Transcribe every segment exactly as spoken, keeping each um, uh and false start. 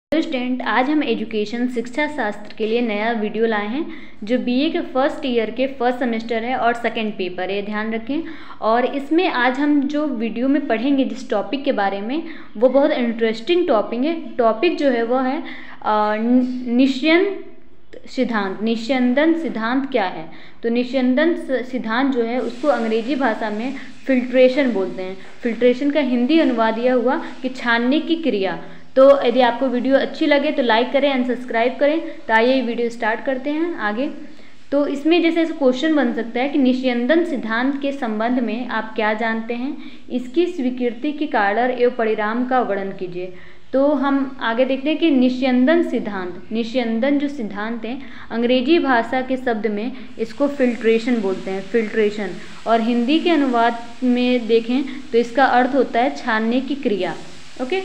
Student, आज हम education शिक्षा शास्त्र के लिए नया वीडियो लाए हैं जो बीए के फर्स्ट ईयर के फर्स्ट सेमेस्टर है और सेकंड पेपर है, ध्यान रखें। और इसमें आज हम जो वीडियो में पढ़ेंगे जिस टॉपिक के बारे में, वो बहुत इंटरेस्टिंग टॉपिक है। टॉपिक जो है वो है निस्यंदन सिद्धांत। निस्यंदन सिद्धांत क्या है? तो निस्यंदन सिद्धांत जो है उसको अंग्रेजी भाषा में फिल्ट्रेशन बोलते हैं। फिल्ट्रेशन का हिंदी अनुवाद यह हुआ कि छानने की क्रिया। तो यदि आपको वीडियो अच्छी लगे तो लाइक करें एंड सब्सक्राइब करें। तो आइए वीडियो स्टार्ट करते हैं आगे। तो इसमें जैसे ऐसा क्वेश्चन बन सकता है कि निस्यंदन सिद्धांत के संबंध में आप क्या जानते हैं, इसकी स्वीकृति के कारण एवं परिणाम का वर्णन कीजिए। तो हम आगे देखते हैं कि निस्यंदन सिद्धांत, निस्यंदन जो सिद्धांत है अंग्रेजी भाषा के शब्द में इसको फिल्ट्रेशन बोलते हैं, फिल्ट्रेशन। और हिंदी के अनुवाद में देखें तो इसका अर्थ होता है छानने की क्रिया। ओके,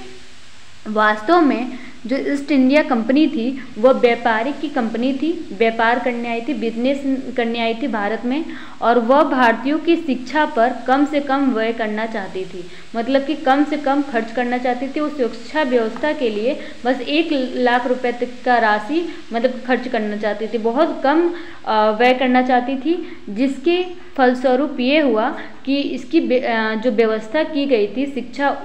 वास्तव में जो ईस्ट इंडिया कंपनी थी वह व्यापारिक की कंपनी थी, व्यापार करने आई थी, बिजनेस करने आई थी भारत में। और वह भारतीयों की शिक्षा पर कम से कम व्यय करना चाहती थी, मतलब कि कम से कम खर्च करना चाहती थी। उस शिक्षा व्यवस्था के लिए बस एक लाख रुपए तक का राशि मतलब खर्च करना चाहती थी, बहुत कम व्यय करना चाहती थी। जिसके फलस्वरूप ये हुआ कि इसकी जो व्यवस्था की गई थी शिक्षा,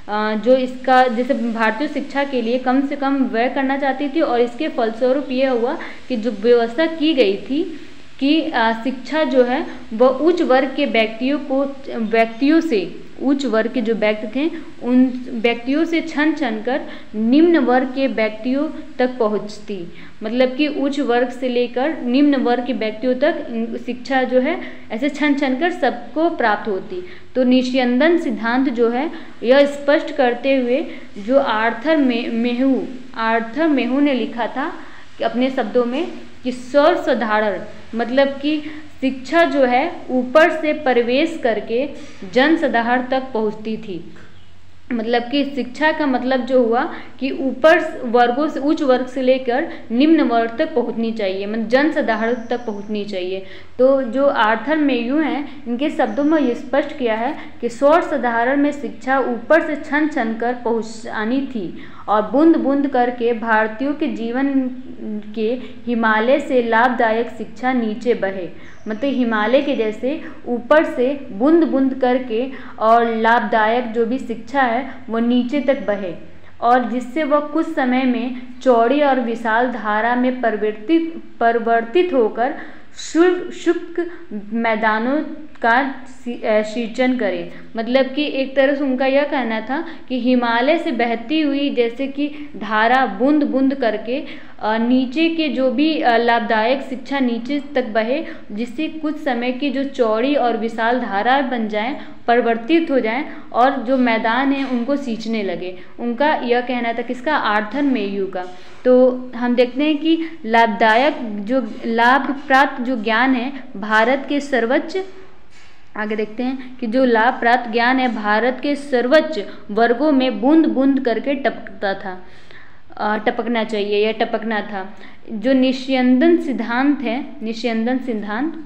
जो इसका जैसे भारतीय शिक्षा के लिए कम से कम व्यय करना चाहती थी। और इसके फलस्वरूप ये हुआ कि जो व्यवस्था की गई थी कि शिक्षा जो है वह उच्च वर्ग के व्यक्तियों को व्यक्तियों से उच्च वर्ग के जो व्यक्ति थे उन व्यक्तियों से छन छन कर निम्न वर्ग के व्यक्तियों तक पहुंचती। मतलब कि उच्च वर्ग से लेकर निम्न वर्ग के व्यक्तियों तक शिक्षा जो है ऐसे छन छन कर सबको प्राप्त होती। तो निस्यंदन सिद्धांत जो है यह स्पष्ट करते हुए जो आर्थर मे मेहू आर्थर मेहू ने लिखा था कि अपने शब्दों में कि सर्वसाधारण मतलब कि शिक्षा जो है ऊपर से प्रवेश करके जनसाधारण तक पहुंचती थी। मतलब कि शिक्षा का मतलब जो हुआ कि ऊपर वर्गों से उच्च वर्ग से लेकर निम्न वर्ग तक पहुंचनी चाहिए, मतलब जनसाधारण तक पहुंचनी चाहिए। तो जो आर्थर मेयू हैं इनके शब्दों में ये स्पष्ट किया है कि सर्वसाधारण में शिक्षा ऊपर से छन छन कर पहुंचानी थी और बूंद बूंद करके भारतीयों के जीवन के हिमालय से लाभदायक शिक्षा नीचे बहे। मतलब हिमालय के जैसे ऊपर से बूंद बूंद करके और लाभदायक जो भी शिक्षा है वो नीचे तक बहे, और जिससे वह कुछ समय में चौड़ी और विशाल धारा में परिवर्तित परिवर्तित होकर शुष्क शुष्क मैदानों का सिंचन करे। मतलब कि एक तरह से उनका यह कहना था कि हिमालय से बहती हुई जैसे कि धारा बूंद बूंद करके नीचे के जो भी लाभदायक शिक्षा नीचे तक बहे, जिससे कुछ समय की जो चौड़ी और विशाल धारा बन जाए, परिवर्तित हो जाएं और जो मैदान है उनको सींचने लगे। उनका यह कहना था किसका? आर्थर मेयू का। तो हम देखते हैं कि लाभदायक जो लाभ प्राप्त जो ज्ञान है भारत के सर्वोच्च आगे देखते हैं कि जो लाभ प्राप्त ज्ञान है भारत के सर्वोच्च वर्गों में बूंद बूंद करके टपकता था, टपकना चाहिए या टपकना था। जो निस्यंदन सिद्धांत है, निस्यंदन सिद्धांत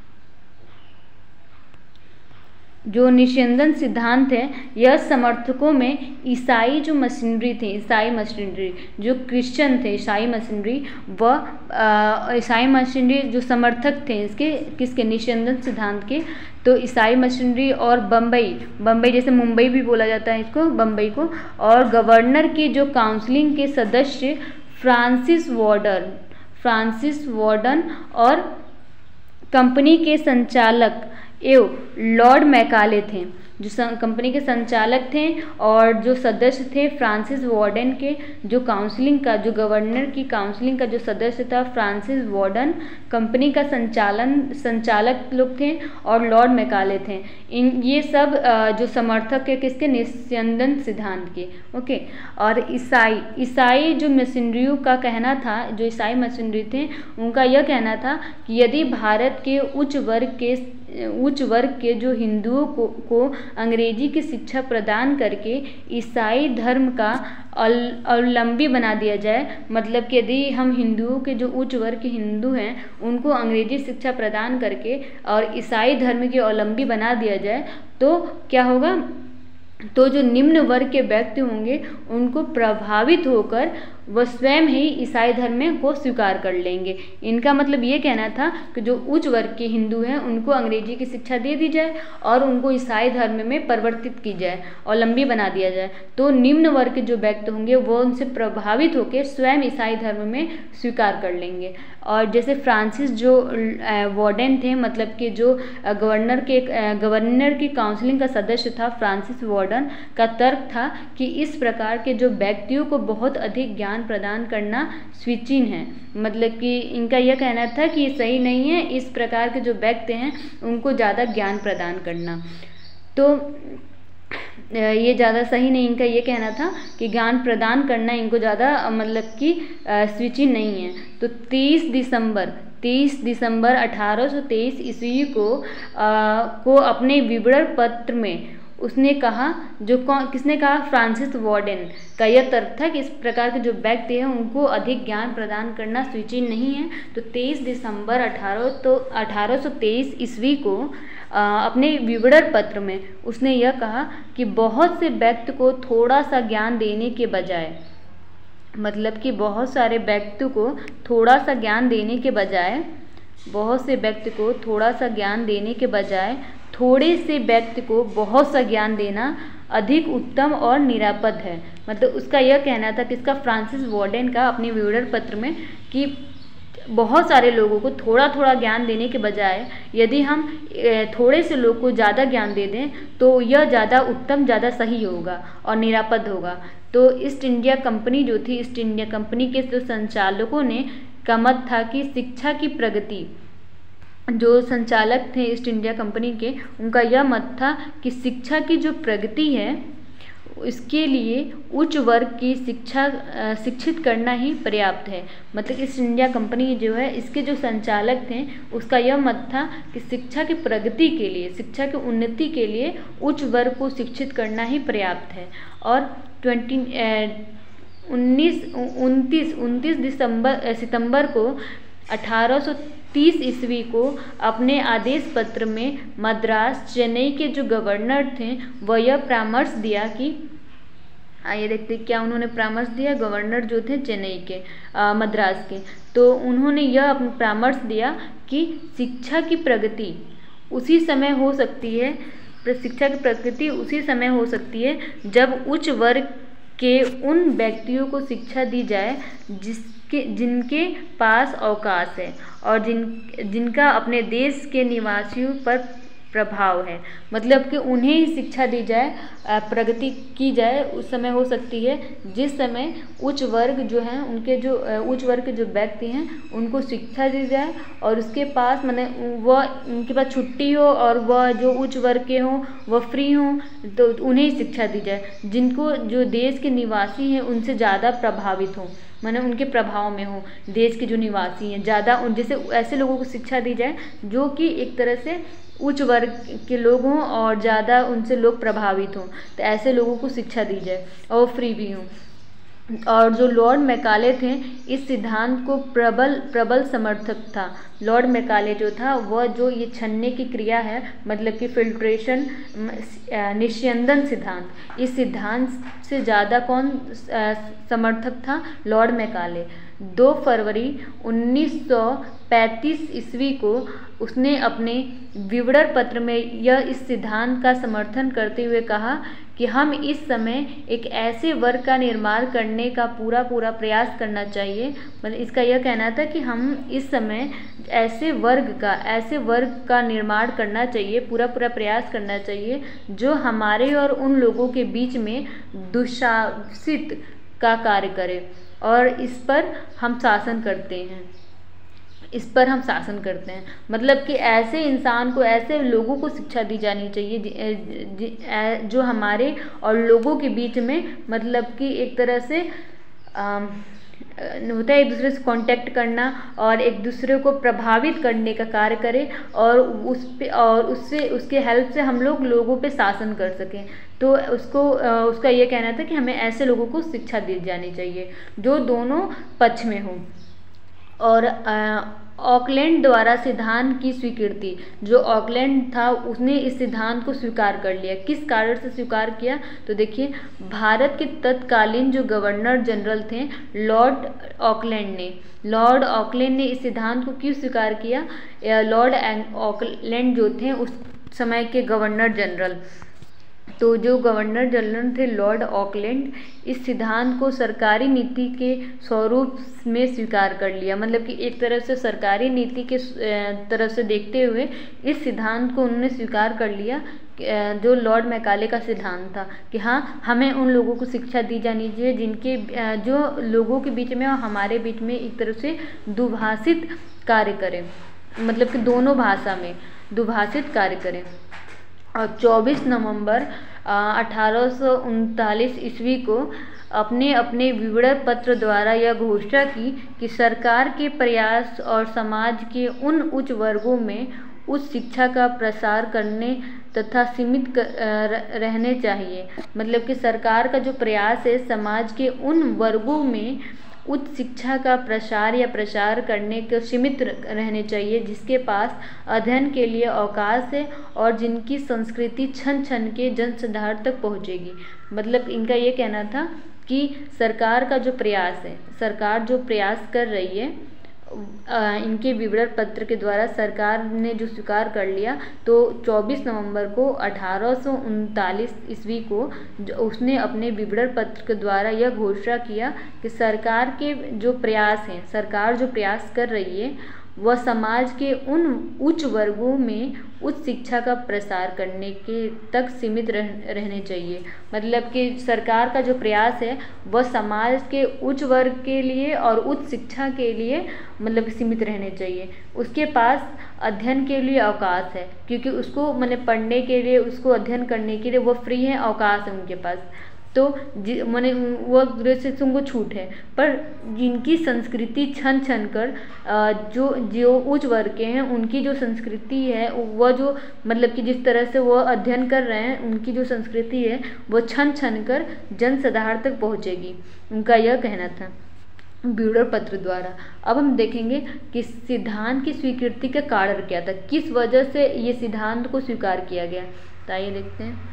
जो निस्यंदन सिद्धांत है यह समर्थकों में ईसाई जो मशीनरी थे, ईसाई मशीनरी जो क्रिश्चियन थे, ईसाई मशीनरी वह ईसाई मशीनरी जो समर्थक थे इसके किसके? निस्यंदन सिद्धांत के। तो ईसाई मशीनरी और बम्बई बम्बई जैसे मुंबई भी बोला जाता है इसको, बम्बई को। और गवर्नर की जो काउंसिलिंग के सदस्य फ्रांसिस वार्डन फ्रांसिस वार्डन और कंपनी के संचालक एवं लॉर्ड मैकाले थे, जो कंपनी के संचालक थे। और जो सदस्य थे फ्रांसिस वार्डन के, जो काउंसिलिंग का जो गवर्नर की काउंसिलिंग का जो सदस्य था फ्रांसिस वार्डन, कंपनी का संचालन संचालक लोग थे और लॉर्ड मैकाले थे। इन ये सब जो समर्थक है किसके? निस्यंदन सिद्धांत के। ओके। और ईसाई ईसाई जो मशीनरियों का कहना था, जो ईसाई मशीनरी थे उनका यह कहना था कि यदि भारत के उच्च वर्ग के उच्च वर्ग के जो हिंदुओं को, को अंग्रेजी की शिक्षा प्रदान करके ईसाई धर्म का अवलंबी बना दिया जाए, मतलब कि यदि हम हिंदुओं के जो उच्च वर्ग के हिंदू हैं उनको अंग्रेजी शिक्षा प्रदान करके और ईसाई धर्म के अवलंबी बना दिया जाए तो क्या होगा? तो जो निम्न वर्ग के व्यक्ति होंगे उनको प्रभावित होकर वह स्वयं ही ईसाई धर्म को स्वीकार कर लेंगे। इनका मतलब ये कहना था कि जो उच्च वर्ग के हिंदू हैं उनको अंग्रेजी की शिक्षा दे दी जाए और उनको ईसाई धर्म में परिवर्तित की जाए और लंबी बना दिया जाए, तो निम्न वर्ग के जो व्यक्ति होंगे वो उनसे प्रभावित होकर स्वयं ईसाई धर्म में स्वीकार कर लेंगे। और जैसे फ्रांसिस जो वार्डन थे, मतलब कि जो गवर्नर के गवर्नर की काउंसिलिंग का सदस्य था, फ्रांसिस वार्डन का तर्क था कि इस प्रकार के जो व्यक्तियों को बहुत अधिक ज्ञान प्रदान करना स्वीचिन है। मतलब कि इनका यह कहना था कि ये सही नहीं है इस प्रकार के जो व्यक्ति हैं उनको ज़्यादा ज्ञान प्रदान करना, तो ये ज़्यादा सही नहीं, इनका ये कहना था कि ज्ञान प्रदान करना इनको ज़्यादा मतलब कि स्वीचिन नहीं है। तो तीस दिसंबर तीस दिसंबर अठारह सौ तेईस ईस्वी को आ, को अपने विवरण पत्र में उसने कहा, जो कौन किसने कहा, फ्रांसिस वार्डन का यह तर्क था कि इस प्रकार के जो व्यक्ति हैं उनको अधिक ज्ञान प्रदान करना स्वीचिन नहीं है। तो तेईस दिसंबर अठारह तो अठारह सौ तेईस ईस्वी को आ, अपने विवरण पत्र में उसने यह कहा कि बहुत से व्यक्ति को थोड़ा सा ज्ञान देने के बजाय, मतलब कि बहुत सारे व्यक्ति को थोड़ा सा ज्ञान देने के बजाय बहुत से व्यक्ति को थोड़ा सा ज्ञान देने के बजाय थोड़े से व्यक्ति को बहुत सा ज्ञान देना अधिक उत्तम और निरापद है। मतलब उसका यह कहना था, किसका, फ्रांसिस वार्डन का, अपने विवरण पत्र में, कि बहुत सारे लोगों को थोड़ा थोड़ा ज्ञान देने के बजाय यदि हम थोड़े से लोग को ज़्यादा ज्ञान दे दें तो यह ज़्यादा उत्तम, ज़्यादा सही होगा और निरापद होगा। तो ईस्ट इंडिया कंपनी जो थी, ईस्ट इंडिया कंपनी के जो संचालकों ने का मत था कि शिक्षा की प्रगति, जो संचालक थे ईस्ट इंडिया कंपनी के, उनका यह मत था कि शिक्षा की जो प्रगति है इसके लिए उच्च वर्ग की शिक्षा शिक्षित करना ही पर्याप्त है। मतलब ईस्ट इंडिया कंपनी जो है, इसके जो संचालक थे उसका यह मत था कि शिक्षा की प्रगति के लिए, शिक्षा की उन्नति के लिए उच्च वर्ग को शिक्षित करना ही पर्याप्त है। और ट्वेंटी उन्नीस उनतीस उनतीस दिसंबर सितंबर को अठारह सौ तीस ईस्वी को अपने आदेश पत्र में मद्रास, चेन्नई के जो गवर्नर थे वह यह परामर्श दिया कि, आइए देखते क्या उन्होंने परामर्श दिया। गवर्नर जो थे चेन्नई के, आ, मद्रास के, तो उन्होंने यह अपना परामर्श दिया कि शिक्षा की प्रगति उसी समय हो सकती है, शिक्षा की प्रगति उसी समय हो सकती है जब उच्च वर्ग के उन व्यक्तियों को शिक्षा दी जाए जिसके जिनके पास अवकाश है और जिन जिनका अपने देश के निवासियों पर प्रभाव है। मतलब कि उन्हें ही शिक्षा दी जाए, प्रगति की जाए उस समय हो सकती है जिस समय उच्च वर्ग जो हैं, उनके जो उच्च वर्ग के जो व्यक्ति हैं उनको शिक्षा दी जाए और उसके पास माने वह उनके पास छुट्टी हो और वह जो उच्च वर्ग के हों वह फ्री हों, तो उन्हें ही शिक्षा दी जाए। जिनको जो देश के निवासी हैं उनसे ज़्यादा प्रभावित हों, माने उनके प्रभाव में हो, देश के जो निवासी हैं ज़्यादा उन जैसे ऐसे लोगों को शिक्षा दी जाए जो कि एक तरह से उच्च वर्ग के लोग हों और ज़्यादा उनसे लोग प्रभावित हों, तो ऐसे लोगों को शिक्षा दी जाए और फ्री भी हों। और जो लॉर्ड मैकाले थे इस सिद्धांत को प्रबल प्रबल समर्थक था। लॉर्ड मैकाले जो था वह जो ये छनने की क्रिया है, मतलब कि फिल्ट्रेशन निस्यंदन सिद्धांत, इस सिद्धांत से ज़्यादा कौन समर्थक था? Lord Macaulay. दो फरवरी उन्नीस सौ पैंतीस ईस्वी को उसने अपने विवरण पत्र में यह इस सिद्धांत का समर्थन करते हुए कहा कि हम इस समय एक ऐसे वर्ग का निर्माण करने का पूरा पूरा प्रयास करना चाहिए। मतलब इसका यह कहना था कि हम इस समय ऐसे वर्ग का ऐसे वर्ग का निर्माण करना चाहिए, पूरा पूरा प्रयास करना चाहिए जो हमारे और उन लोगों के बीच में दुशासित का कार्य करे और इस पर हम शासन करते हैं इस पर हम शासन करते हैं। मतलब कि ऐसे इंसान को, ऐसे लोगों को शिक्षा दी जानी चाहिए जो हमारे और लोगों के बीच में, मतलब कि एक तरह से आ, होता है एक दूसरे से कांटेक्ट करना और एक दूसरे को प्रभावित करने का कार्य करे और उस पे और उससे उसके हेल्प से हम लोग लोगों पे शासन कर सकें। तो उसको उसका ये कहना था कि हमें ऐसे लोगों को शिक्षा दी जानी चाहिए जो दोनों पक्ष में हो। और ऑकलैंड द्वारा सिद्धांत की स्वीकृति। जो ऑकलैंड था उसने इस सिद्धांत को स्वीकार कर लिया। किस कारण से स्वीकार किया? तो देखिए, भारत के तत्कालीन जो गवर्नर जनरल थे लॉर्ड ऑकलैंड ने लॉर्ड ऑकलैंड ने इस सिद्धांत को क्यों स्वीकार किया? लॉर्ड ऑकलैंड जो थे उस समय के गवर्नर जनरल, तो जो गवर्नर जनरल थे लॉर्ड ऑकलैंड, इस सिद्धांत को सरकारी नीति के स्वरूप में स्वीकार कर लिया। मतलब कि एक तरह से सरकारी नीति के तरफ से देखते हुए इस सिद्धांत को उन्होंने स्वीकार कर लिया, जो लॉर्ड मैकाले का सिद्धांत था कि हाँ, हमें उन लोगों को शिक्षा दी जानी चाहिए जिनके जो लोगों के बीच में और हमारे बीच में एक तरह से दुभाषित कार्य करें, मतलब कि दोनों भाषा में दुभाषित कार्य करें। और चौबीस नवंबर अठारह सौ उनतालीस ईस्वी को अपने अपने विवरण पत्र द्वारा यह घोषणा की कि सरकार के प्रयास और समाज के उन उच्च वर्गों में उच्च शिक्षा का प्रसार करने तथा सीमित रहने चाहिए। मतलब कि सरकार का जो प्रयास है समाज के उन वर्गों में उच्च शिक्षा का प्रसार या प्रसार करने के सीमित रहने चाहिए जिसके पास अध्ययन के लिए अवकाश है और जिनकी संस्कृति छन छन के जनसाधारण तक पहुंचेगी। मतलब इनका ये कहना था कि सरकार का जो प्रयास है सरकार जो प्रयास कर रही है, इनके विवरण पत्र के द्वारा सरकार ने जो स्वीकार कर लिया, तो चौबीस नवंबर को अठारह सौ उनतालीस ईस्वी को उसने अपने विवरण पत्र के द्वारा यह घोषणा किया कि सरकार के जो प्रयास हैं सरकार जो प्रयास कर रही है वह समाज के उन उच्च वर्गों में उच्च शिक्षा का प्रसार करने के तक सीमित रह, रहने चाहिए। मतलब कि सरकार का जो प्रयास है वह समाज के उच्च वर्ग के लिए और उच्च शिक्षा के लिए मतलब सीमित रहने चाहिए। उसके पास अध्ययन के लिए अवकाश है क्योंकि उसको मतलब पढ़ने के लिए उसको अध्ययन करने के लिए वो फ्री है, अवकाश है उनके पास, तो मैंने वो ग्रेजुएशन को छूट है। पर जिनकी संस्कृति छन छन कर जो जो उच्च वर्ग के हैं उनकी जो संस्कृति है वह जो मतलब कि जिस तरह से वो अध्ययन कर रहे हैं उनकी जो संस्कृति है वो छन छन कर जनसाधारण तक पहुँचेगी, उनका यह कहना था विवरण पत्र द्वारा। अब हम देखेंगे कि सिद्धांत की स्वीकृति का कारण क्या था, किस वजह से ये सिद्धांत को स्वीकार किया गया। तो आइए देखते हैं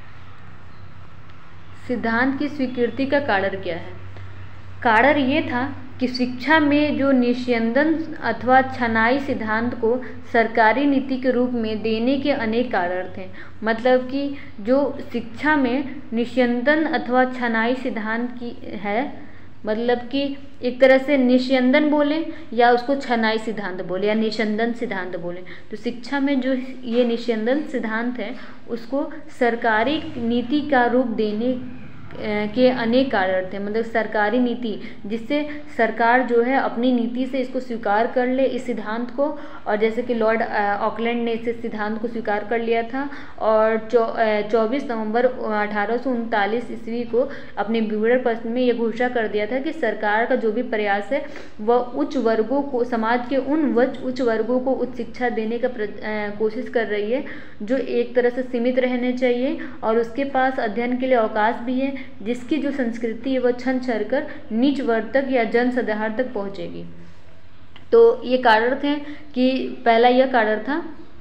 सिद्धांत की स्वीकृति का कारण क्या है। कारण ये था कि शिक्षा में जो निस्यंदन अथवा छनाई सिद्धांत को सरकारी नीति के रूप में देने के अनेक कारण थे। मतलब कि जो शिक्षा में निस्यंदन अथवा छनाई सिद्धांत की है, मतलब कि एक तरह से निस्यंदन बोलें या उसको छनाई सिद्धांत बोले या निस्यंदन सिद्धांत बोलें, तो शिक्षा में जो ये निस्यंदन सिद्धांत है उसको सरकारी नीति का रूप देने के अनेक कारण थे। मतलब सरकारी नीति जिससे सरकार जो है अपनी नीति से इसको स्वीकार कर ले इस सिद्धांत को, और जैसे कि लॉर्ड ऑकलैंड ने इस सिद्धांत को स्वीकार कर लिया था और चौबीस नवंबर अठारह सौ उनतालीस ईस्वी को अपने विवरण पत्र में यह घोषणा कर दिया था कि सरकार का जो भी प्रयास है वह उच्च वर्गों को समाज के उन उच्च वर्गों को उच्च शिक्षा देने का कोशिश कर रही है जो एक तरह से सीमित रहने चाहिए और उसके पास अध्ययन के लिए अवकाश भी है, जिसकी जो संस्कृति है वह छन छन कर नीच वर्ग तक या जनसाधारण तक पहुंचेगी। तो ये कारण थे कि पहला यह कारण था,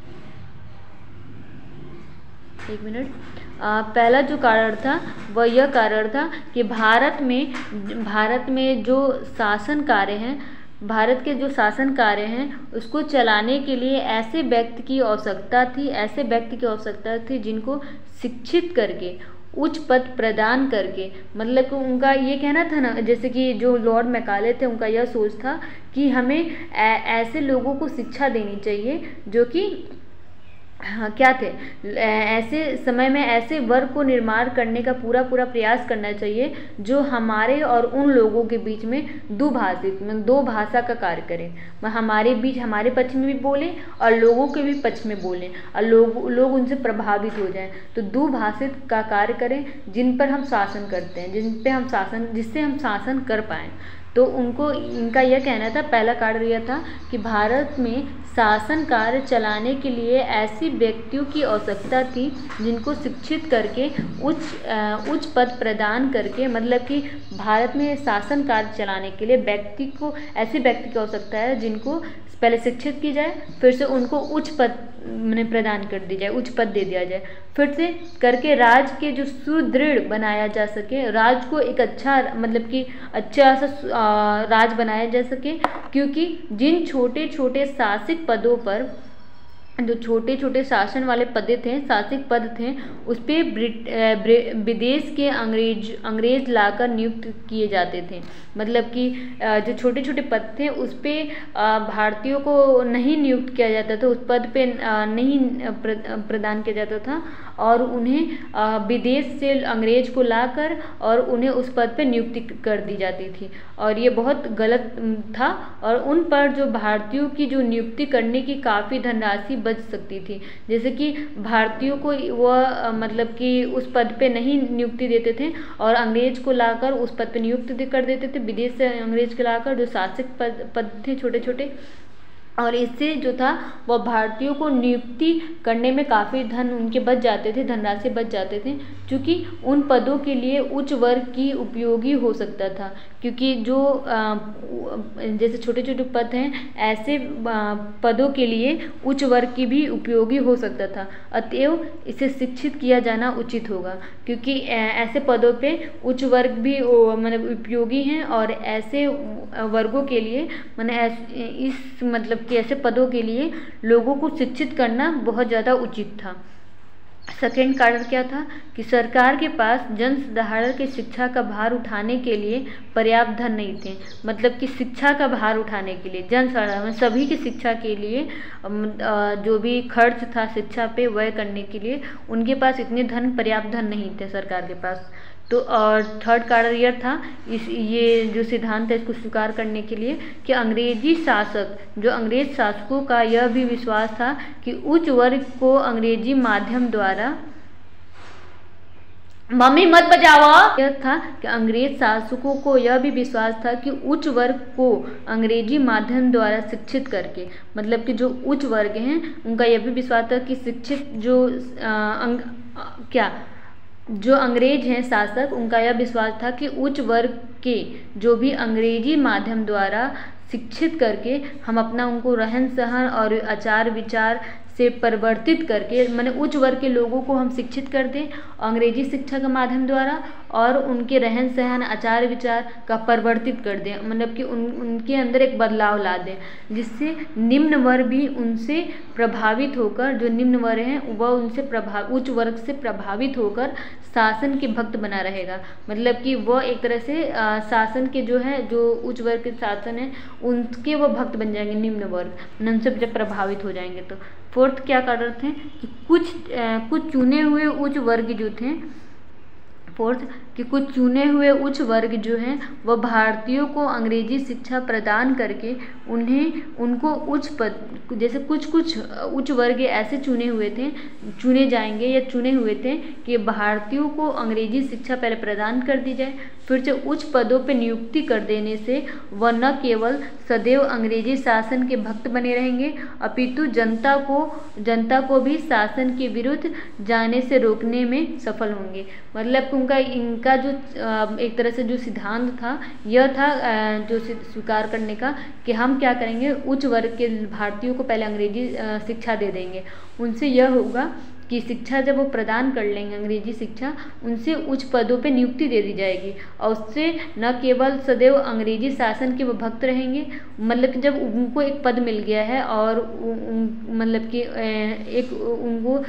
एक मिनट आ, पहला जो कारण था वह यह कारण था कि भारत में भारत में जो शासन कार्य हैं भारत के जो शासन कार्य हैं उसको चलाने के लिए ऐसे व्यक्ति की आवश्यकता थी ऐसे व्यक्ति की आवश्यकता थी जिनको शिक्षित करके उच्च पद प्रदान करके, मतलब कि उनका ये कहना था ना, जैसे कि जो लॉर्ड मैकाले थे उनका यह सोच था कि हमें ऐसे लोगों को शिक्षा देनी चाहिए जो कि हाँ क्या थे ऐसे समय में ऐसे वर्ग को निर्माण करने का पूरा पूरा प्रयास करना चाहिए जो हमारे और उन लोगों के बीच में दुभाषित में दो भाषा का कार्य करें। हमारे बीच हमारे पक्ष में भी बोलें और लोगों के भी पक्ष में बोलें और लोग लोग उनसे प्रभावित हो जाएं। तो दुभाषित का कार्य करें जिन पर हम शासन करते हैं जिन पे हम शासन जिससे हम शासन कर पाएँ। तो उनको इनका यह कहना था, पहला कार्य यह था कि भारत में शासन कार्य चलाने के लिए ऐसी व्यक्तियों की आवश्यकता थी जिनको शिक्षित करके उच्च उच्च पद प्रदान करके, मतलब कि भारत में शासन कार्य चलाने के लिए व्यक्ति को ऐसे व्यक्ति की आवश्यकता है जिनको पहले शिक्षित की जाए, फिर से उनको उच्च पद मैंने प्रदान कर दी जाए, उच्च पद दे दिया जाए, फिर से करके राज्य के जो सुदृढ़ बनाया जा सके, राज्य को एक अच्छा मतलब कि अच्छा सा राज्य बनाया जा सके। क्योंकि जिन छोटे छोटे शासक पदों पर, जो छोटे छोटे शासन वाले पद थे, शासक पद थे, उस पर विदेश के अंग्रेज अंग्रेज लाकर नियुक्त किए जाते थे। मतलब कि जो छोटे छोटे पद थे उस पर भारतीयों को नहीं नियुक्त किया जाता था, उस पद पे नहीं प्रदान किया जाता था, और उन्हें विदेश से अंग्रेज को लाकर और उन्हें उस पद पे नियुक्ति कर दी जाती थी, और ये बहुत गलत था। और उन पर जो भारतीयों की जो नियुक्ति करने की काफ़ी धनराशि बच सकती थी। जैसे कि भारतीयों को वह मतलब कि उस पद पे नहीं नियुक्ति देते थे और अंग्रेज को लाकर उस पद पे नियुक्त कर देते थे, विदेश से अंग्रेज को लाकर, जो शासक पद पद थे छोटे छोटे, और इससे जो था वह भारतीयों को नियुक्ति करने में काफ़ी धन उनके बच जाते थे, धनराशि बच जाते थे, क्योंकि उन पदों के लिए उच्च वर्ग की उपयोगी हो सकता था। क्योंकि जो आ, जैसे छोटे छोटे पद हैं, ऐसे पदों के लिए उच्च वर्ग की भी उपयोगी हो सकता था। अतएव इसे शिक्षित किया जाना उचित होगा, क्योंकि ऐसे पदों पे उच्च वर्ग भी मतलब उपयोगी हैं, और ऐसे वर्गों के लिए मैंने इस मतलब कि ऐसे पदों के लिए लोगों को शिक्षित करना बहुत ज़्यादा उचित था। सेकेंड कारण क्या था कि सरकार के पास जन साधारण की शिक्षा का भार उठाने के लिए पर्याप्त धन नहीं थे। मतलब कि शिक्षा का भार उठाने के लिए, जन साधारण सभी की शिक्षा के लिए जो भी खर्च था शिक्षा पे व्यय करने के लिए, उनके पास इतने धन पर्याप्त धन नहीं थे सरकार के पास। तो और थर्ड कारण यह था, इस ये जो सिद्धांत है इसको स्वीकार करने के लिए, कि अंग्रेजी शासक, जो अंग्रेज शासकों का यह भी विश्वास था कि उच्च वर्ग को अंग्रेजी माध्यम द्वारा, मम्मी मत बजाओ, यह था कि अंग्रेज शासकों को यह भी विश्वास था कि उच्च वर्ग को अंग्रेजी माध्यम द्वारा शिक्षित करके, मतलब कि जो उच्च वर्ग हैं उनका यह भी विश्वास था कि शिक्षित जो आ, अंग, आ, क्या जो अंग्रेज हैं शासक, उनका यह विश्वास था कि उच्च वर्ग के जो भी अंग्रेजी माध्यम द्वारा शिक्षित करके हम अपना उनको रहन सहन और आचार विचार से परिवर्तित करके, माने उच्च वर्ग के लोगों को हम शिक्षित कर दें अंग्रेजी शिक्षा के माध्यम द्वारा, और उनके रहन सहन आचार विचार का परिवर्तित कर दें, मतलब कि उन उनके अंदर एक बदलाव ला दें, जिससे निम्न वर्ग भी उनसे प्रभावित होकर, जो निम्न वर्ग हैं वह उनसे प्रभाव उच्च वर्ग से प्रभावित होकर शासन के भक्त बना रहेगा। मतलब कि वह एक तरह से आ, शासन के जो है, जो उच्च वर्ग के शासन है उनके वो भक्त बन जाएंगे, निम्न वर्ग उनसे जब प्रभावित हो जाएंगे। तो फोर्थ क्या कारण थे कि कुछ आ, कुछ चुने हुए उच्च वर्ग जो थे, फोर्थ कि कुछ चुने हुए उच्च वर्ग जो हैं वह भारतीयों को अंग्रेजी शिक्षा प्रदान करके उन्हें उनको उच्च पद, जैसे कुछ कुछ उच्च वर्ग ऐसे चुने हुए थे, चुने जाएंगे या चुने हुए थे कि भारतीयों को अंग्रेजी शिक्षा पहले प्रदान कर दी जाए, फिर से उच्च पदों पर नियुक्ति कर देने से वह न केवल सदैव अंग्रेजी शासन के भक्त बने रहेंगे, अपितु जनता को जनता को भी शासन के विरुद्ध जाने से रोकने में सफल होंगे। मतलब उनका इनका जो एक तरह से जो सिद्धांत था यह था जो स्वीकार करने का कि हम क्या करेंगे, उच्च वर्ग के भारतीयों को पहले अंग्रेजी शिक्षा दे देंगे, उनसे यह होगा कि शिक्षा जब वो प्रदान कर लेंगे अंग्रेजी शिक्षा, उनसे उच्च पदों पे नियुक्ति दे दी जाएगी, और उससे न केवल सदैव अंग्रेजी शासन के वो भक्त रहेंगे, मतलब कि जब उनको एक पद मिल गया है और मतलब कि एक उनको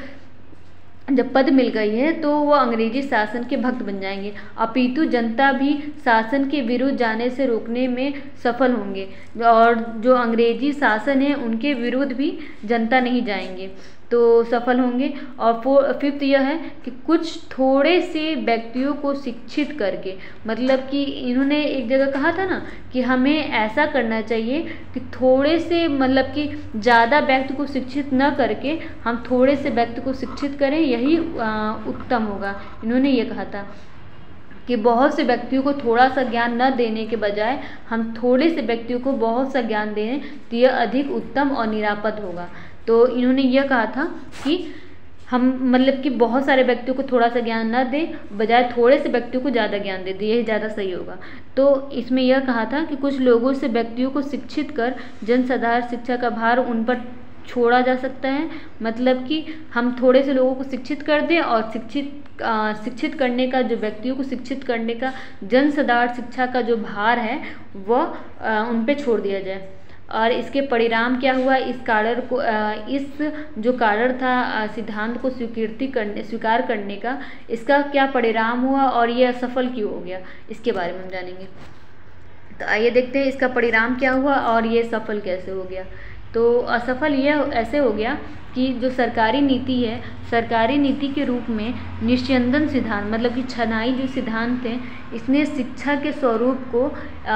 जब पद मिल गई है तो वो अंग्रेजी शासन के भक्त बन जाएंगे, अपितु जनता भी शासन के विरुद्ध जाने से रोकने में सफल होंगे, और जो अंग्रेजी शासन है उनके विरुद्ध भी जनता नहीं जाएंगे तो सफल होंगे। और फोर फिफ्थ यह है कि कुछ थोड़े से व्यक्तियों को शिक्षित करके, मतलब कि इन्होंने एक जगह कहा था ना कि हमें ऐसा करना चाहिए कि थोड़े से, मतलब कि ज़्यादा व्यक्ति को शिक्षित न करके हम थोड़े से व्यक्ति को शिक्षित करें, यही उत्तम होगा। इन्होंने ये कहा था कि बहुत से व्यक्तियों को थोड़ा सा ज्ञान न देने के बजाय हम थोड़े से व्यक्तियों को बहुत सा ज्ञान दें तो यह अधिक उत्तम और निरापद होगा। तो इन्होंने यह कहा था कि हम मतलब कि बहुत सारे व्यक्तियों को थोड़ा सा ज्ञान न दें, बजाय थोड़े से व्यक्तियों को ज़्यादा ज्ञान दे दें, यही ज़्यादा सही होगा। तो इसमें यह कहा था कि कुछ लोगों से व्यक्तियों को शिक्षित कर जनसाधारण शिक्षा का भार उन पर छोड़ा जा सकता है। मतलब कि हम थोड़े से लोगों को शिक्षित कर दें और शिक्षित शिक्षित करने का, जो व्यक्तियों को शिक्षित करने का जनसाधारण शिक्षा का जो भार है वह उन पे छोड़ दिया जाए। और इसके परिणाम क्या हुआ, इस कारण को इस जो कारण था सिद्धांत को स्वीकृति करने स्वीकार करने का, इसका क्या परिणाम हुआ और ये असफल क्यों हो गया, इसके बारे में हम जानेंगे। तो आइए देखते हैं इसका परिणाम क्या हुआ और ये सफल कैसे हो गया। तो असफल ये ऐसे हो गया कि जो सरकारी नीति है, सरकारी नीति के रूप में निस्यंदन सिद्धांत मतलब कि छनाई जो सिद्धांत है, इसने शिक्षा के स्वरूप को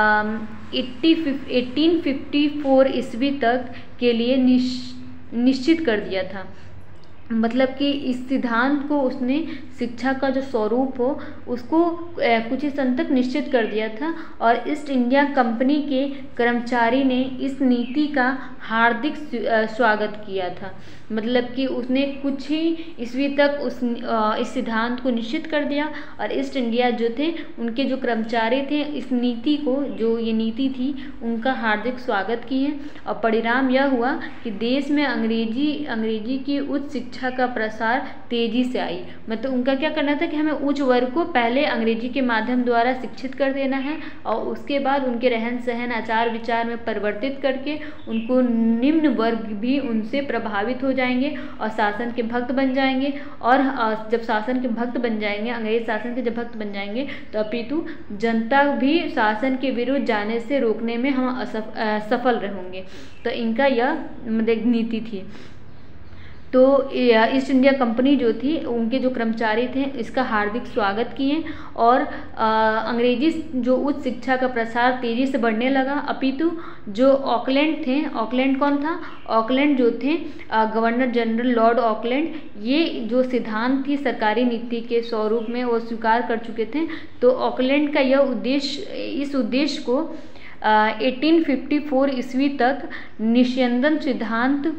एटीन फिफ्टी फोर ईस्वी तक के लिए निश्चित कर दिया था। मतलब कि इस सिद्धांत को उसने शिक्षा का जो स्वरूप हो उसको कुछ ही सन तक निश्चित कर दिया था। और ईस्ट इंडिया कंपनी के कर्मचारी ने इस नीति का हार्दिक स्वागत किया था। मतलब कि उसने कुछ ही ईस्वी तक उस इस सिद्धांत को निश्चित कर दिया और ईस्ट इंडिया जो थे उनके जो कर्मचारी थे इस नीति को, जो ये नीति थी, उनका हार्दिक स्वागत किए। और परिणाम यह हुआ कि देश में अंग्रेजी अंग्रेजी की उच्च शिक्षा का प्रसार तेजी से आई। मतलब उनका क्या करना था कि हमें उच्च वर्ग को पहले अंग्रेजी के माध्यम द्वारा शिक्षित कर देना है और उसके बाद उनके रहन सहन, आचार विचार में परिवर्तित करके उनको निम्न वर्ग भी उनसे प्रभावित हो जाएंगे और शासन के भक्त बन जाएंगे। और जब शासन के भक्त बन जाएंगे, अंग्रेज शासन के जब भक्त बन जाएंगे, तो अपितु जनता भी शासन के विरुद्ध जाने से रोकने में हम असफल रहेंगे। तो इनका यह नीति थी। तो ईस्ट इंडिया कंपनी जो थी, उनके जो कर्मचारी थे इसका हार्दिक स्वागत किए और अंग्रेजी जो उच्च शिक्षा का प्रसार तेज़ी से बढ़ने लगा। अपितु जो ऑकलैंड थे, ऑकलैंड कौन था? ऑकलैंड जो थे गवर्नर जनरल लॉर्ड ऑकलैंड, ये जो सिद्धांत थी सरकारी नीति के स्वरूप में वो स्वीकार कर चुके थे। तो ऑकलैंड का यह उद्देश्य, इस उद्देश्य को एटीन फिफ्टी फोर ईस्वी तक निस्यंदन सिद्धांत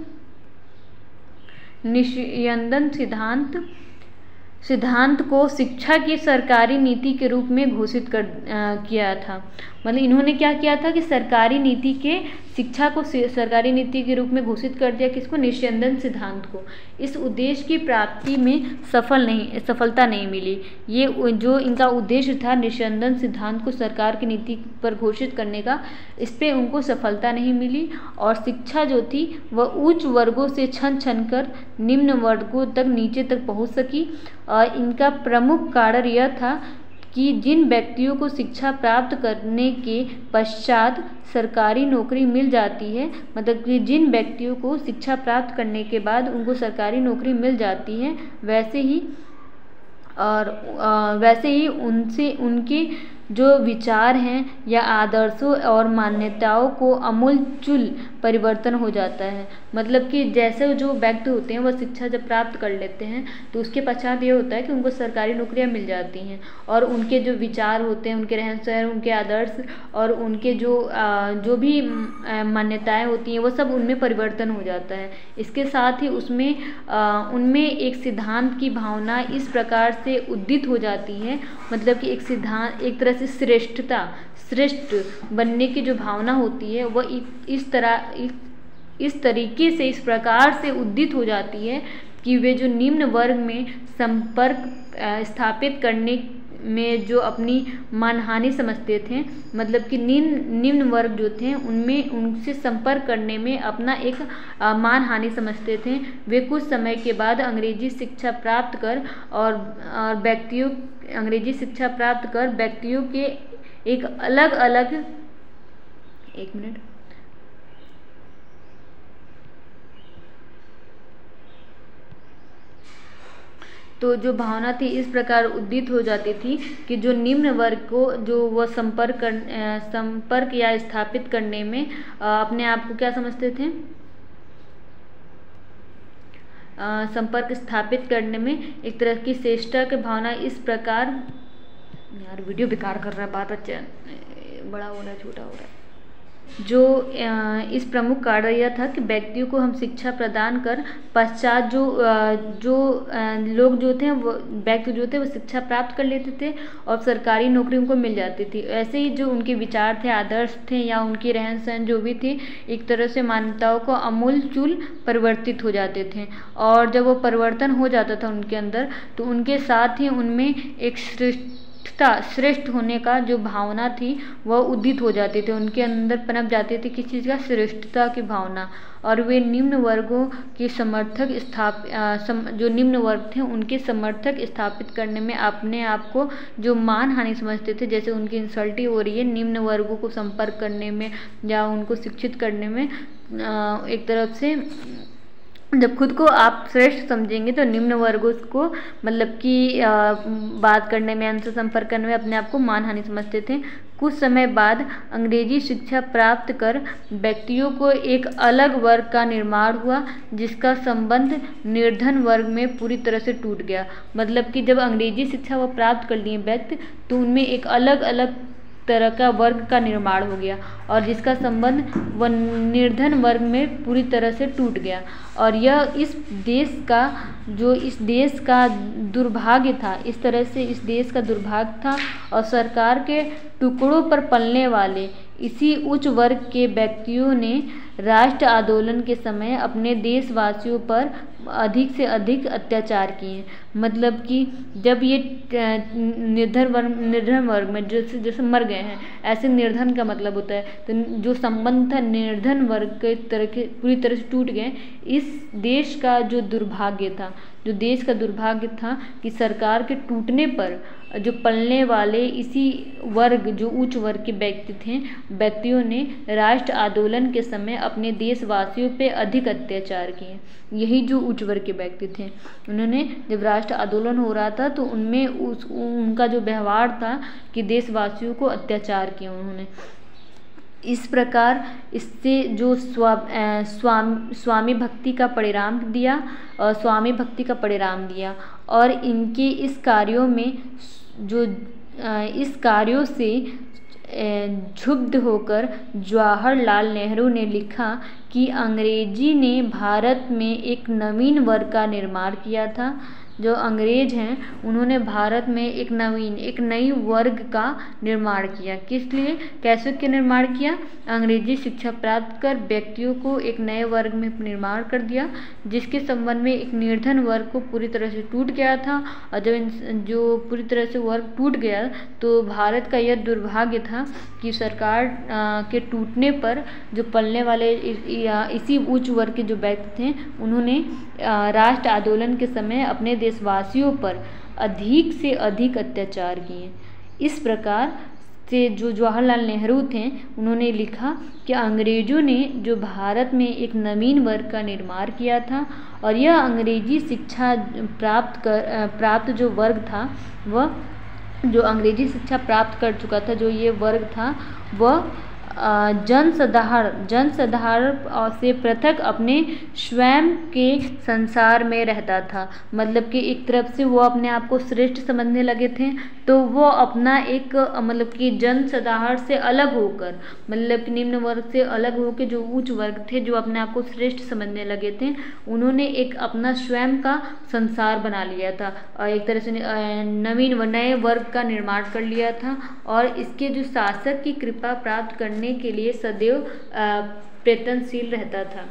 निस्यंदन सिद्धांत सिद्धांत को शिक्षा की सरकारी नीति के रूप में घोषित कर आ, किया था। मतलब इन्होंने क्या किया था कि सरकारी नीति के शिक्षा को सरकारी नीति के रूप में घोषित कर दिया, किसको? निस्यंदन सिद्धांत को। इस उद्देश्य की प्राप्ति में सफल नहीं सफलता नहीं मिली। ये जो इनका उद्देश्य था निस्यंदन सिद्धांत को सरकार की नीति पर घोषित करने का, इस पर उनको सफलता नहीं मिली और शिक्षा जो थी वह उच्च वर्गों से छन छन कर निम्न वर्गों तक नीचे तक पहुँच सकी। और इनका प्रमुख कारण यह था कि जिन व्यक्तियों को शिक्षा प्राप्त करने के पश्चात सरकारी नौकरी मिल जाती है, मतलब कि जिन व्यक्तियों को शिक्षा प्राप्त करने के बाद उनको सरकारी नौकरी मिल जाती है, वैसे ही और आ, वैसे ही उनसे उनके जो विचार हैं या आदर्शों और मान्यताओं को अमूलचूल परिवर्तन हो जाता है। मतलब कि जैसे जो व्यक्ति होते हैं वह शिक्षा जब प्राप्त कर लेते हैं तो उसके पश्चात ये होता है कि उनको सरकारी नौकरियां मिल जाती हैं और उनके जो विचार होते हैं, उनके रहन सहन, उनके आदर्श और उनके जो आ, जो भी मान्यताएं होती हैं वो सब उनमें परिवर्तन हो जाता है। इसके साथ ही उसमें आ, उनमें एक सिद्धांत की भावना इस प्रकार से उदित हो जाती है, मतलब कि एक सिद्धांत, एक तरह से श्रेष्ठता श्रेष्ठ बनने की जो भावना होती है वह इस तरह इस, इस तरीके से इस प्रकार से उदित हो जाती है कि वे जो निम्न वर्ग में संपर्क स्थापित करने में जो अपनी मानहानि समझते थे, मतलब कि निम्न निम्न वर्ग जो थे उनमें उनसे संपर्क करने में अपना एक मानहानि समझते थे, वे कुछ समय के बाद अंग्रेजी शिक्षा प्राप्त कर और व्यक्तियों अंग्रेजी शिक्षा प्राप्त कर व्यक्तियों के एक अलग अलग एक मिनट तो जो भावना थी इस प्रकार उदित हो जाती थी कि जो निम्न वर्ग को जो वह संपर्क कर संपर्क या स्थापित करने में अपने आप को क्या समझते थे, संपर्क स्थापित करने में एक तरह की श्रेष्ठता की भावना इस प्रकार, यार वीडियो बेकार कर रहा है, बात अच्छा बड़ा हो रहा है छोटा हो रहा है। जो इस प्रमुख कार्य यह था कि व्यक्तियों को हम शिक्षा प्रदान कर पश्चात जो जो लोग जो थे वो व्यक्ति जो थे वो शिक्षा प्राप्त कर लेते थे और सरकारी नौकरी उनको मिल जाती थी। ऐसे ही जो उनके विचार थे, आदर्श थे या उनकी रहन सहन जो भी थी, एक तरह से मान्यताओं को अमूलचूल परिवर्तित हो जाते थे। और जब वो परिवर्तन हो जाता था उनके अंदर, तो उनके साथ ही उनमें एक श्रेष्ठ श्रेष्ठ होने का जो भावना थी वह उदित हो जाती थी, उनके अंदर पनप जाती थी किस चीज़ का, श्रेष्ठता की भावना। और वे निम्न वर्गों के समर्थक स्थाप सम, जो निम्न वर्ग थे उनके समर्थक स्थापित करने में अपने आप को जो मान हानि समझते थे, जैसे उनकी इंसल्टी हो रही है, निम्न वर्गों को संपर्क करने में या उनको शिक्षित करने में एक तरफ से जब खुद को आप श्रेष्ठ समझेंगे तो निम्न वर्गों को मतलब कि बात करने में, अंतर संपर्क करने में अपने आप को मान हानि समझते थे। कुछ समय बाद अंग्रेजी शिक्षा प्राप्त कर व्यक्तियों को एक अलग वर्ग का निर्माण हुआ जिसका संबंध निर्धन वर्ग में पूरी तरह से टूट गया। मतलब कि जब अंग्रेजी शिक्षा वो प्राप्त कर लिए व्यक्ति, तो उनमें एक अलग अलग तरह का वर्ग का निर्माण हो गया और जिसका संबंध वह निर्धन वर्ग में पूरी तरह से टूट गया। और यह इस देश का जो इस देश का दुर्भाग्य था, इस तरह से इस देश का दुर्भाग्य था। और सरकार के टुकड़ों पर पलने वाले इसी उच्च वर्ग के व्यक्तियों ने राष्ट्र आंदोलन के समय अपने देशवासियों पर अधिक से अधिक अत्याचार किए। मतलब कि जब ये निर्धन वर्ग निर्धन वर्ग में जैसे जैसे मर गए हैं, ऐसे निर्धन का मतलब होता है, तो जो संबंध था निर्धन वर्ग के तरह के पूरी तरह से टूट गए। इस देश का जो दुर्भाग्य था जो देश का दुर्भाग्य था कि सरकार के टूटने पर जो पलने वाले इसी वर्ग जो उच्च वर्ग के व्यक्ति थे व्यक्तियों ने राष्ट्र आंदोलन के समय अपने देशवासियों पे अधिक अत्याचार किए। यही जो उच्च वर्ग के व्यक्ति थे, उन्होंने जब राष्ट्र आंदोलन हो रहा था तो उनमें उस उनका जो व्यवहार था कि देशवासियों को अत्याचार किया उन्होंने। इस प्रकार इससे जो स्वा स्वामी स्वामी भक्ति का परिणाम दिया और स्वामी भक्ति का परिणाम दिया और इनके इस कार्यों में जो इस कार्यों से क्षुब्ध होकर जवाहरलाल नेहरू ने लिखा कि अंग्रेजी ने भारत में एक नवीन वर्ग का निर्माण किया था। जो अंग्रेज हैं उन्होंने भारत में एक नवीन एक नई वर्ग का निर्माण किया। किस लिए, कैसे के निर्माण किया? अंग्रेजी शिक्षा प्राप्त कर व्यक्तियों को एक नए वर्ग में निर्माण कर दिया जिसके संबंध में एक निर्धन वर्ग को पूरी तरह से टूट गया था। और जब जो पूरी तरह से वर्ग टूट गया तो भारत का यह दुर्भाग्य था कि सरकार के टूटने पर जो पलने वाले इसी उच्च वर्ग के जो व्यक्ति थे उन्होंने राष्ट्र आंदोलन के समय अपने देशवासियों पर अधिक से अधिक अत्याचार किए। इस प्रकार से जो जवाहरलाल नेहरू थे उन्होंने लिखा कि अंग्रेजों ने जो भारत में एक नवीन वर्ग का निर्माण किया था और यह अंग्रेजी शिक्षा प्राप्त कर प्राप्त जो वर्ग था वह जो अंग्रेजी शिक्षा प्राप्त कर चुका था जो ये वर्ग था वह जनसाधारण जनसाधारण से पृथक अपने स्वयं के संसार में रहता था। मतलब कि एक तरफ से वो अपने आप को श्रेष्ठ समझने लगे थे तो वो अपना एक मतलब कि जनसाधारण से अलग होकर मतलब कि निम्न वर्ग से अलग होकर जो उच्च वर्ग थे जो अपने आप को श्रेष्ठ समझने लगे थे उन्होंने एक अपना स्वयं का संसार बना लिया था और एक तरह से नवीन व नए वर्ग का निर्माण कर लिया था। और इसके जो शासक की कृपा प्राप्त करने के लिए सदैव प्रयत्नशील रहता था।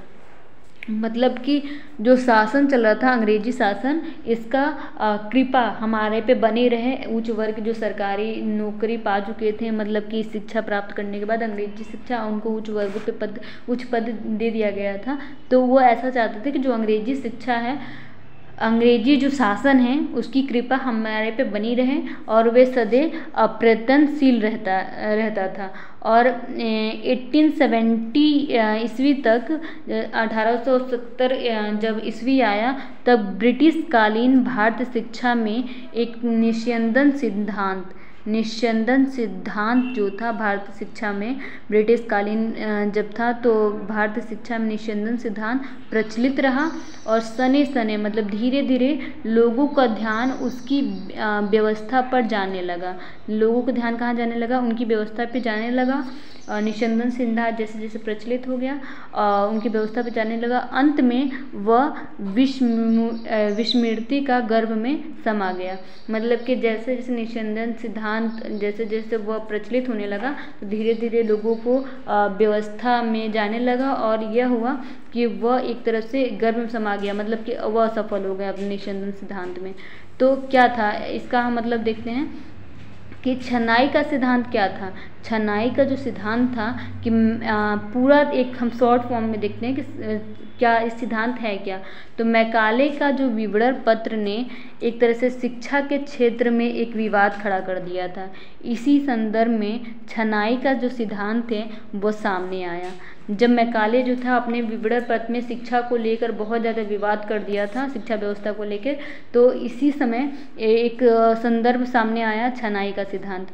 मतलब कि जो शासन चल रहा था अंग्रेजी शासन इसका कृपा हमारे पे बनी रहे। उच्च वर्ग जो सरकारी नौकरी पा चुके थे मतलब कि शिक्षा प्राप्त करने के बाद अंग्रेजी शिक्षा उनको उच्च वर्ग पे पद उच्च पद दे दिया गया था तो वो ऐसा चाहते थे कि जो अंग्रेजी शिक्षा है अंग्रेजी जो शासन है उसकी कृपा हमारे पे बनी रहे और वे सदैव अप्रयत्नशील रहता रहता था। और अठारह सौ सत्तर ईस्वी तक अठारह सौ सत्तर जब ईस्वी आया तब ब्रिटिश कालीन भारतीय शिक्षा में एक निस्यंदन सिद्धांत निस्यंदन सिद्धांत जो था भारतीय शिक्षा में ब्रिटिश कालीन जब था तो भारतीय शिक्षा में निस्यंदन सिद्धांत प्रचलित रहा और सने सने मतलब धीरे धीरे लोगों का ध्यान उसकी व्यवस्था पर जाने लगा। लोगों का ध्यान कहाँ जाने लगा? उनकी व्यवस्था पे जाने लगा। निस्यंदन सिद्धांत जैसे जैसे प्रचलित हो गया, उनकी व्यवस्था पे जाने लगा। अंत में वह विस्म विस्मृति का गर्भ में समा गया। मतलब कि जैसे जैसे निस्यंदन सिद्धांत जैसे जैसे वह प्रचलित होने लगा तो धीरे धीरे लोगों को व्यवस्था में जाने लगा और यह हुआ कि वह एक तरह से गर्भ में समा गया, मतलब कि वह सफल हो गया अपने निस्यंदन सिद्धांत में। तो क्या था इसका हम मतलब देखते हैं कि छनाई का सिद्धांत क्या था। छनाई का जो सिद्धांत था कि आ, पूरा एक हम शॉर्ट फॉर्म में देखते हैं कि क्या इस सिद्धांत है क्या। तो मैकाले का जो विवरण पत्र ने एक तरह से शिक्षा के क्षेत्र में एक विवाद खड़ा कर दिया था। इसी संदर्भ में छनाई का जो सिद्धांत है वो सामने आया। जब मैकाले जो था अपने विवरण पत्र में शिक्षा को लेकर बहुत ज़्यादा विवाद कर दिया था, शिक्षा व्यवस्था को लेकर, तो इसी समय एक संदर्भ सामने आया छनाई का सिद्धांत।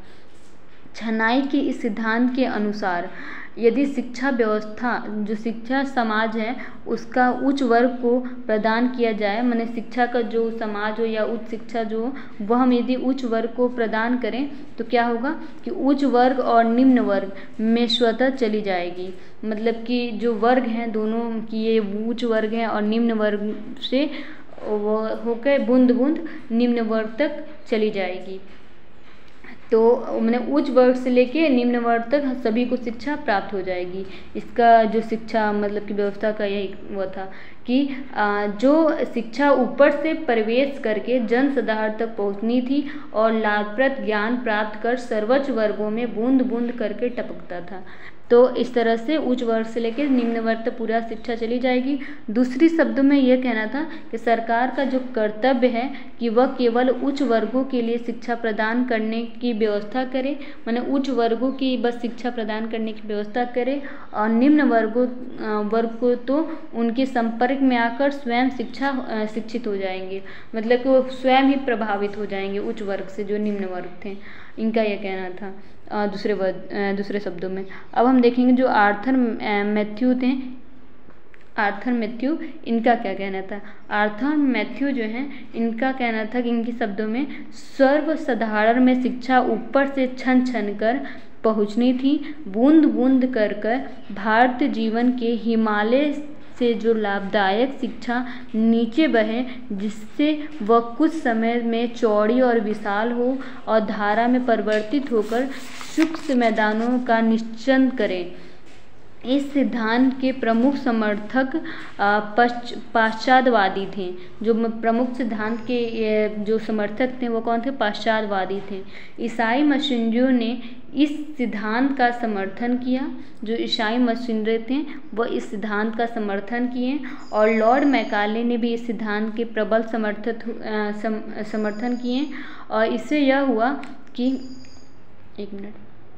छनाई के इस सिद्धांत के अनुसार यदि शिक्षा व्यवस्था जो शिक्षा समाज है उसका उच्च वर्ग को प्रदान किया जाए, माने शिक्षा का जो समाज हो या उच्च शिक्षा जो हो वह हम यदि उच्च वर्ग को प्रदान करें तो क्या होगा कि उच्च वर्ग और निम्न वर्ग में स्वतः चली जाएगी। मतलब कि जो वर्ग हैं दोनों की ये उच्च वर्ग हैं और निम्न वर्ग से वो होकर बूंद बूंद निम्न वर्ग तक चली जाएगी। तो मैंने उच्च वर्ग से लेके निम्न वर्ग तक सभी को शिक्षा प्राप्त हो जाएगी। इसका जो शिक्षा मतलब कि व्यवस्था का यही वो था कि जो शिक्षा ऊपर से प्रवेश करके जन साधारण तक पहुंचनी थी और लाभप्रद ज्ञान प्राप्त कर सर्वोच्च वर्गों में बूंद बूंद करके टपकता था। तो इस तरह से उच्च वर्ग से लेकर निम्न वर्ग तक पूरा शिक्षा चली जाएगी। दूसरी शब्दों में यह कहना था कि सरकार का जो कर्तव्य है कि वह केवल उच्च वर्गों के लिए शिक्षा प्रदान करने की व्यवस्था करे, माने उच्च वर्गों की बस शिक्षा प्रदान करने की व्यवस्था करे और निम्न वर्गों वर्ग को तो उनके संपर्क में आकर स्वयं शिक्षा शिक्षित हो जाएंगे, मतलब कि वो स्वयं ही प्रभावित हो जाएंगे उच्च वर्ग से जो निम्न वर्ग थे। इनका यह कहना था दूसरे वर्ड दूसरे शब्दों में। अब हम देखेंगे जो आर्थर मैथ्यू थे, आर्थर मैथ्यू इनका क्या कहना था। आर्थर मैथ्यू जो हैं इनका कहना था कि इनके शब्दों में सर्वसाधारण में शिक्षा ऊपर से छन छन कर पहुँचनी थी, बूंद बूंद कर कर भारतीय जीवन के हिमालय से जो लाभदायक शिक्षा नीचे बहे, जिससे वह कुछ समय में चौड़ी और विशाल हो और धारा में परिवर्तित होकर सूक्ष्म मैदानों का निश्चय करे। इस सिद्धांत के प्रमुख समर्थक पाश्चात्यवादी थे। जो प्रमुख सिद्धांत के जो समर्थक थे वो कौन थे? पाश्चात्यवादी थे। ईसाई मिशनरियों ने इस सिद्धांत का समर्थन किया। जो ईसाई मिशनरी थे वो इस सिद्धांत का समर्थन किए और लॉर्ड मैकाले ने भी इस सिद्धांत के प्रबल समर्थक सम, समर्थन किए। और इससे यह हुआ कि एक मिनट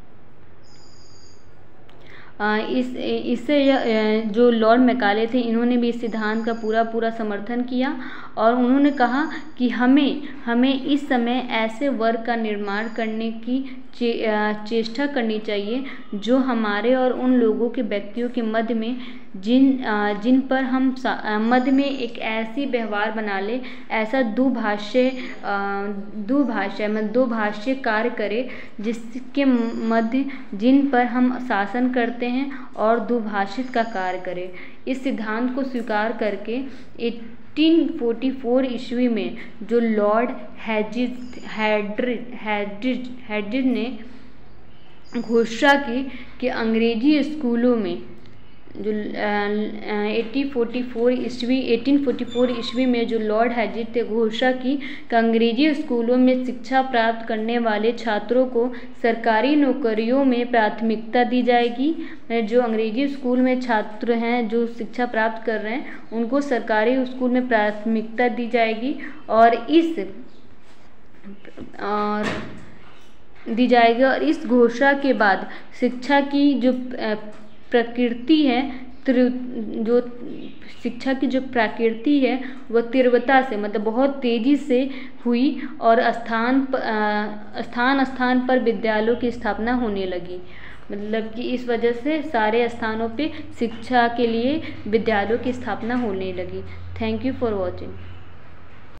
इस इससे यह जो लॉर्ड मैकाले थे इन्होंने भी इस सिद्धांत का पूरा पूरा समर्थन किया और उन्होंने कहा कि हमें हमें इस समय ऐसे वर्ग का निर्माण करने की चे, चेष्टा करनी चाहिए जो हमारे और उन लोगों के व्यक्तियों के मध्य में जिन जिन पर हम मध्य में एक ऐसी व्यवहार बना ले, ऐसा दुभाष्य दुभाष्य मतलब दुभाष्य कार्य करे जिसके मध्य जिन पर हम शासन करते हैं और दुभाषित का कार्य करे। इस सिद्धांत को स्वीकार करके अठारह सौ चौवालीस ईस्वी में जो लॉर्ड हैजिज हैड्रिड हैड्रिड हैड्रिड ने घोषणा की कि अंग्रेजी स्कूलों में जो अठारह सौ चौवालीस ईस्वी अठारह सौ चौवालीस ईस्वी में जो लॉर्ड हैजिज ने घोषणा की कि अंग्रेजी स्कूलों में शिक्षा प्राप्त करने वाले छात्रों को सरकारी नौकरियों में प्राथमिकता दी जाएगी। जो अंग्रेजी स्कूल में छात्र हैं जो शिक्षा प्राप्त कर रहे हैं उनको सरकारी स्कूल में प्राथमिकता दी जाएगी और इस और दी जाएगी और इस घोषणा के बाद शिक्षा की जो प्रकृति है जो शिक्षा की जो प्रकृति है वह तीव्रता से मतलब बहुत तेज़ी से हुई और स्थान स्थान स्थान पर विद्यालयों की स्थापना होने लगी। मतलब कि इस वजह से सारे स्थानों पे शिक्षा के लिए विद्यालयों की स्थापना होने लगी। Thank you for watching.